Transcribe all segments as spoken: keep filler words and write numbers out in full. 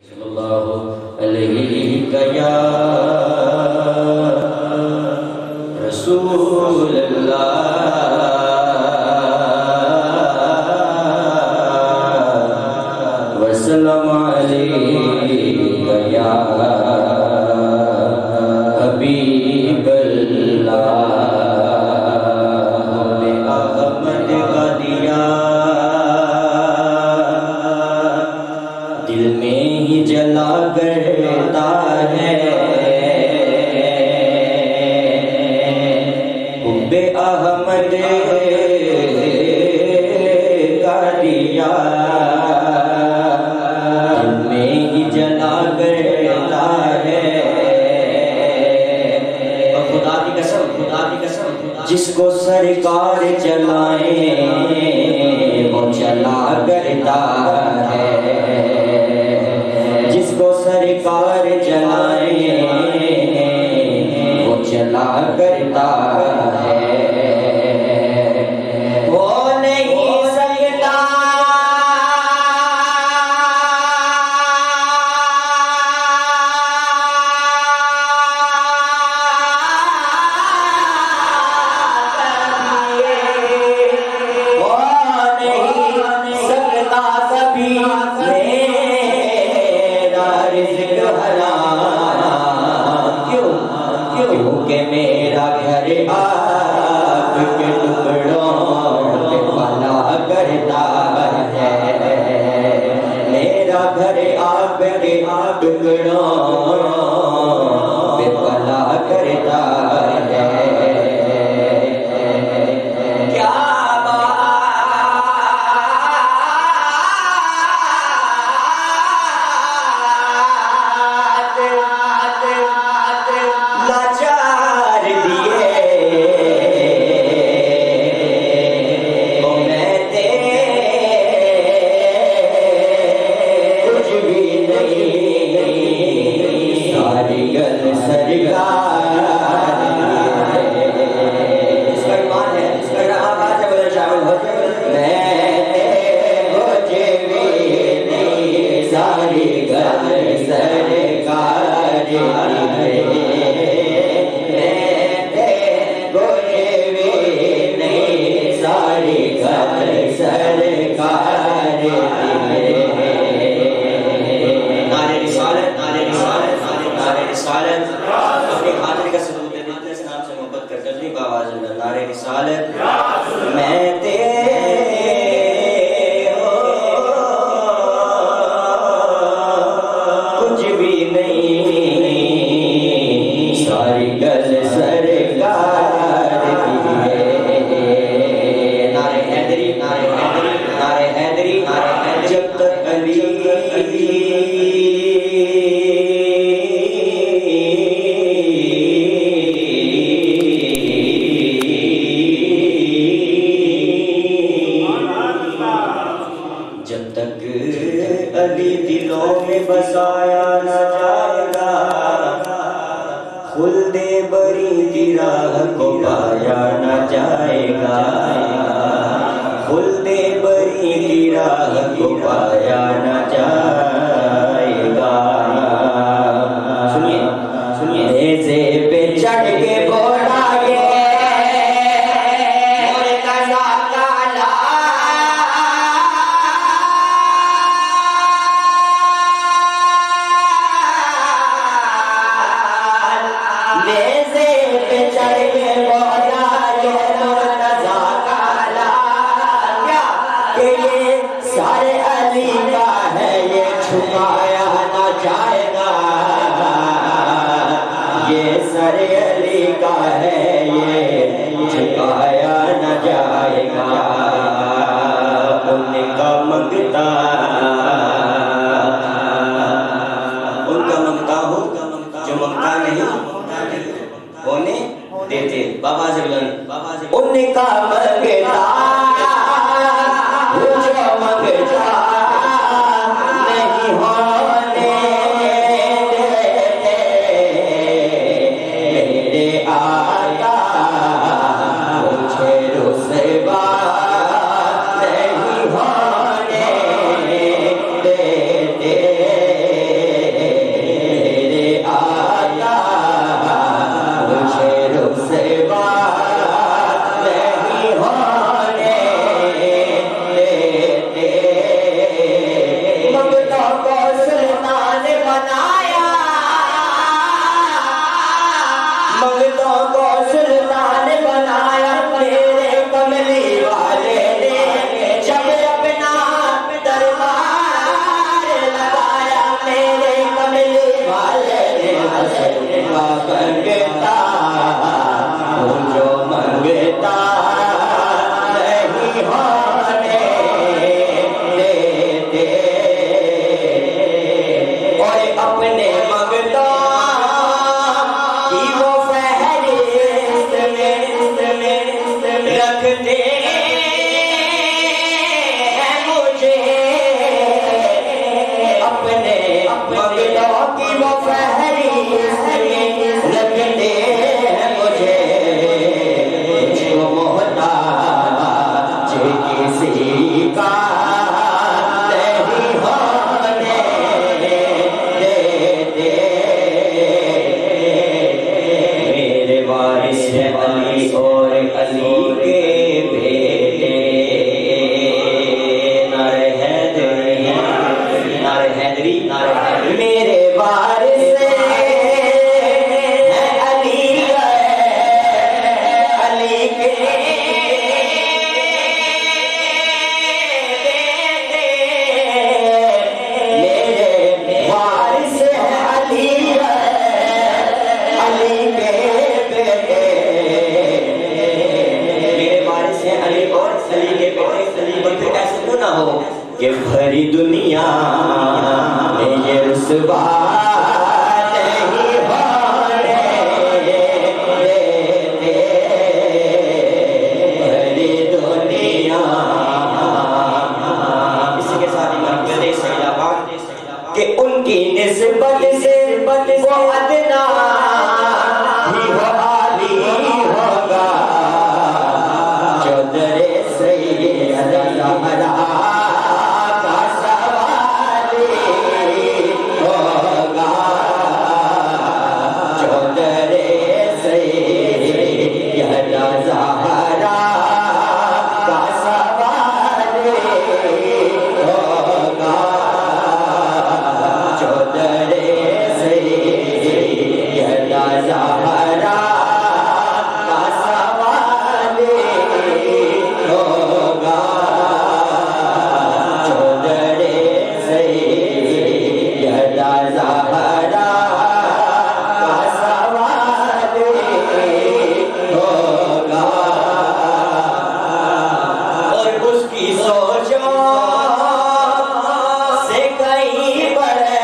जिसको सरकार चलाए वो चला करता है, जिसको सरकार चलाए वो चला करता है। वो नहीं सकता क्योंकि मेरा घर आग के टुकड़ों पे पला करता है, मेरा घर आग के टुकड़ों पे पला करता है। क्या मैं कुछ भी नहीं, सारी गल सरकार की है। नारे हैदरी, नारे हैदरी, नारे हैदरी, नारे हैदरी। जब तक अली अली दिलों में बसाया न जाएगा, खुल्दे बरी की राह को पाया न जाएगा, खुल्दे बरी की राह को पाया न जाएगा। सुनिए सुनिए, ऐसे पे चढ़ के बोला सारे अली का है ये छुपाया न जाएगा, ये सारे अली का है ये छुपाया न जाएगा। उनका मंगता उनका मंगता हो जो मंगता नहीं होने देते। बाबा से बाबा से उनका मंगता नहीं होने देते, मेरे आका रुसवा नहीं होने देते बड़ी दुनिया। इसी के साथ इमाम कहते हैं सैयदाबाद कि उनकी निस्बत से वो अदना ही हो आली होगा जो दरे सैयद ज़हरा का सवाली होगा जो दरे सैयद ज़हरा का सवाली होगा जो दरे सैयद ज़हरा का सवाली होगा जो दरे सैयद ज़हरा का सवाली होगा। और उसकी सोचों से कहीं बड़े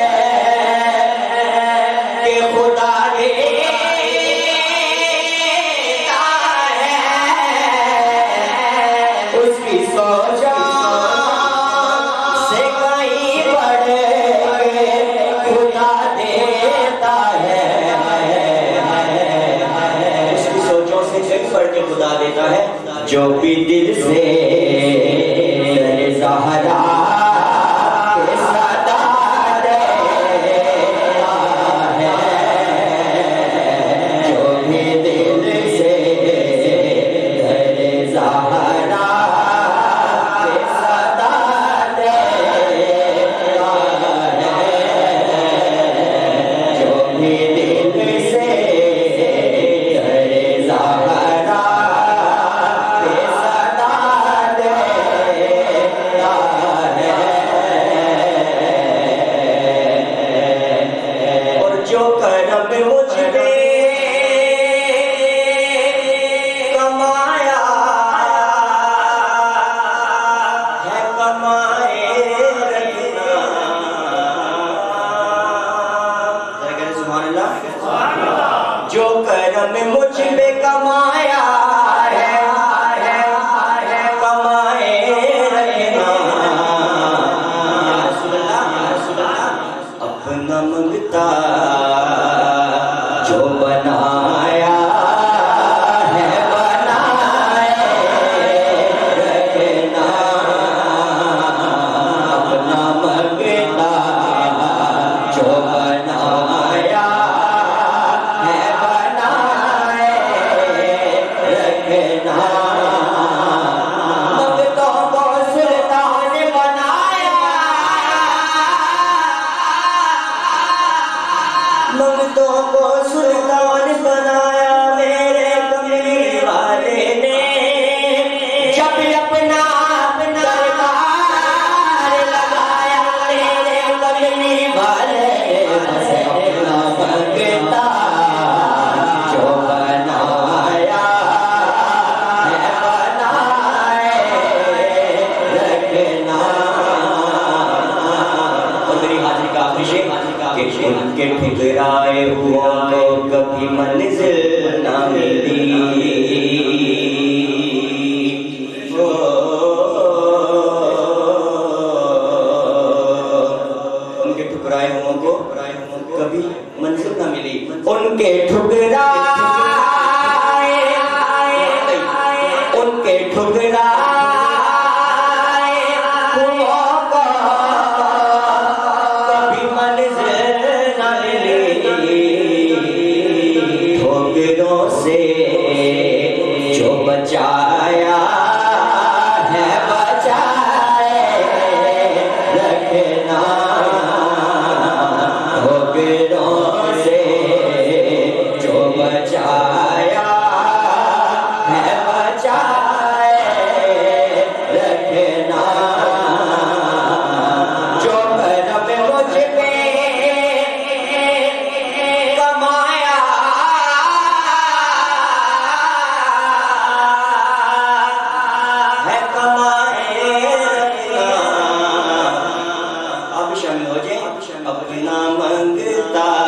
कि खुदा देता है। उसकी सोचों से कहीं बड़े खुदा देता है। उसकी सोचों से कहीं बढ़ के खुदा देता है जो भी दिल से दरे ज़हरा के सदा देता है। जो भी दिल से दरे ज़हरा के सदा देता है। जो भी दिल से दरे ज़हरा के सदा देता है। और जो करम मुझ पे कमाया है कमाए रखना। जरा करें सुभान अल्लाह। जो करम मुझ पे कमाया है कमाए रखना। या रसूल अल्लाह, या रसूल अल्लाह। अपना मंगता जो बनाया है बनाए रखना। अपना मंगता जो बनाया है बनाए रखना। मंगतों को सुल्तान बनाया मंगतों को सुल्तान बनाया मेरे कमली वाले ने। जब अपना दरबार लगाया मेरे कमली वाले ने। बस अपना मंगता जो बनाया है बनाए रखना। और मेरी हाजिरी का आखिरी शेर कि उनके ठुकराए हुआ को कभी मंजिल ना मिली। ओ, उनके ठुकराए हुओं को कभी मंजिल ना मिली। उनके ठुकराए उनके ठुकराए हुओं को कभी मंजिल ना मिली। ठोकरों से जो बचाया है बचाए रखना। ठोकरों से जो बचाया है बचाए रखना। जो करम मुझ पे कमाया है कमाए रखना। आप शामिल हो जाए। अपना मंगता